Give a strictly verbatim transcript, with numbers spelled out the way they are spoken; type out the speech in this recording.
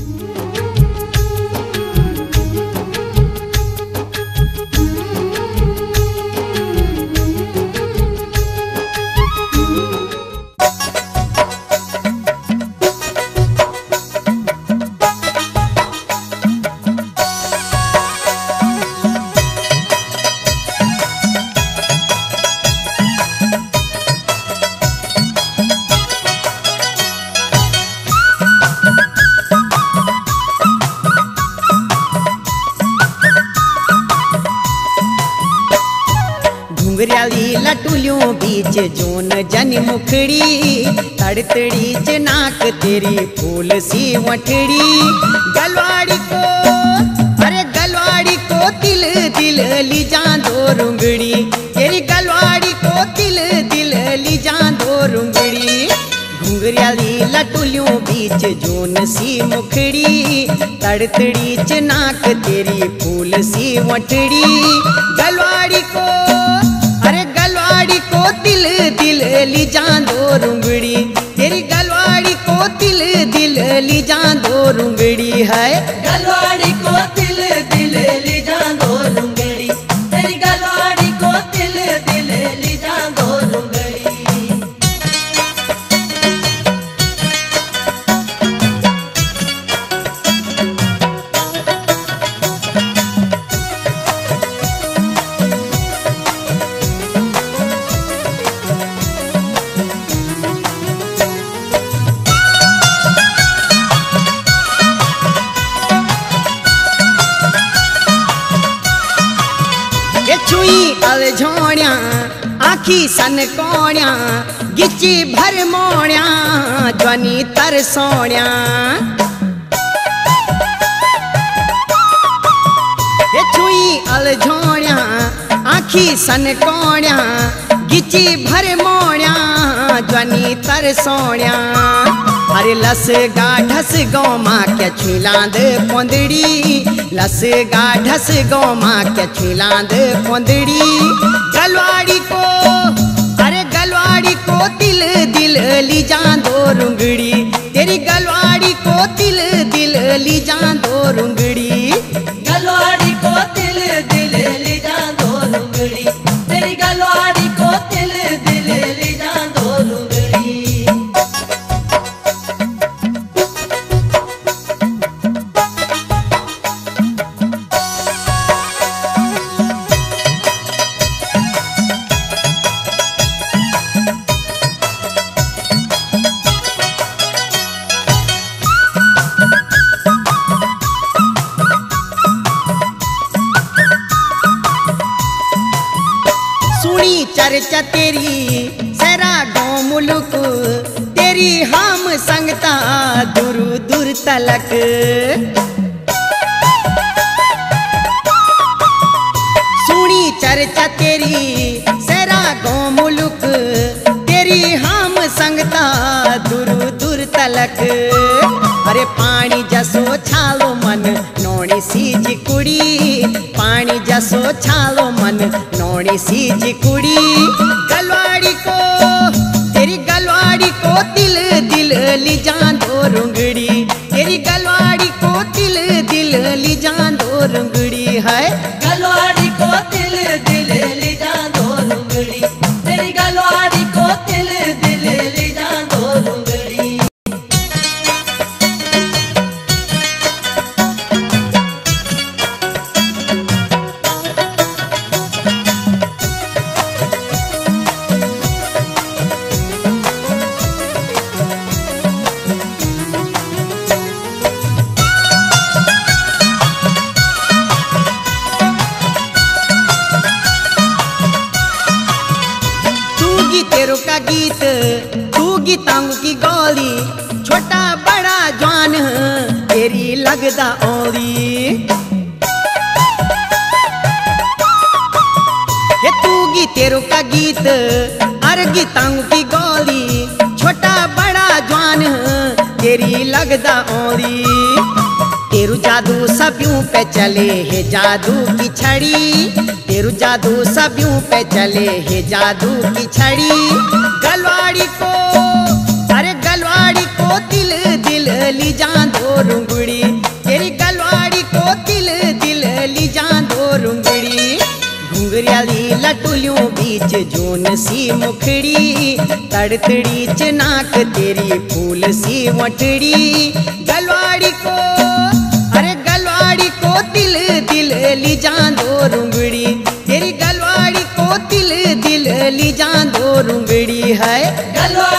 घुंघरियाली लटुलियों बीच zone जन मुखड़ी, तड़तड़ी च नाक तेरी फूल सी वठड़ी। गलवाड़ी को अरे गलवाड़ी को तिल दिल ली जांदो रुंगड़ी, तेरी गलवाड़ी को तिल दिल ली जांदो रुंगड़ी। घुंघरियाली लटुलियों बीच जोन सी मुखड़ी, तड़तड़ी च नाक तेरी फूल सी वठड़ी। गलवाड़ी को अरे गलवाड़ी को दिल दिल ली जांदो रुंगड़ी, तेरी गलवाड़ी को दिल दिल ली जांदो रुंगड़ी है। गलवाड़ी को दिल दिल ली जांदो रुंगड़ी, तेरी गलवाड़ी को दिल दिल ली जांदो रुंगड़ी। अलझोण्या आखी सन कोण्या, गिची भर मोण्या ध्वनि तरसोण्या। हे छुई अलझोण्या आखी सन कोण्या, गिची भर मोण्या ध्वनि तरसोण्या। अरे लस गाढ़स गौ माँ क्या छिलांद पोंदड़ी, लस गाढ़स गौ माँ क्या छिलांद पोंदड़ी। गलवाड़ी को अरे गलवाड़ी को दिल दिल ली जांदो रुंगड़ी, तेरी गलवाड़ी को दिल दिल ली जांदो रुंगड़ी। गलवाड़ी को दिल दिल ली जांदो रुंगड़ी, तेरी गलवाड़ी को दिल दिल ली जांदो रुंगड़ी। चर्चा तेरी सरा गाँव मुलुक, तेरी हम संगता दूर दूर तलक। सुनी चर्चा तेरी सरा गाँव मुलुक, तेरी हम संगता दूर दूर तलक। अरे पानी जसो छालो मन नोनी सीज कुड़ी, पानी जसो छालो मन नोनी सीज कुड़ी। गलवाड़ी को तेरी गलवाड़ी को दिल दिल ली जांदो रुंगड़ी, तेरी गलवाड़ी को दिल दिल ली जांदो रुंगड़ी है। गलवाड़ी को दिल दिल ली जांदो रुंगड़ी, तेरी गलवाड़ी को दिल दिल ली जांदो रुंगड़ी। का गीत तू गीतांग की गोली, छोटा बड़ा जवान तेरी लगदा औरी। हे तू गी तेरो का गीत अर गीतांग की गोली, छोटा बड़ा जवान तेरी लगदा औरी। तेरू जादू सब्यूं पे चले है जादू की छड़ी, तेरू जादू सब्यूं पे चले है जादू की छड़ी। गलवाड़ी को अरे गलवाड़ी को दिल दिल ली जांदो रुंगड़ी, बीच जोन सी मुखड़ी, तड़तड़ी च नाक तेरी फूल सी वठड़ी। गलवाड़ी को अरे गलवाड़ी को दिल दिल ली जांदो रुंगड़ी, तेरी गलवाड़ी को दिल दिल ली जांदो रुंगड़ी है। गलवाड़ी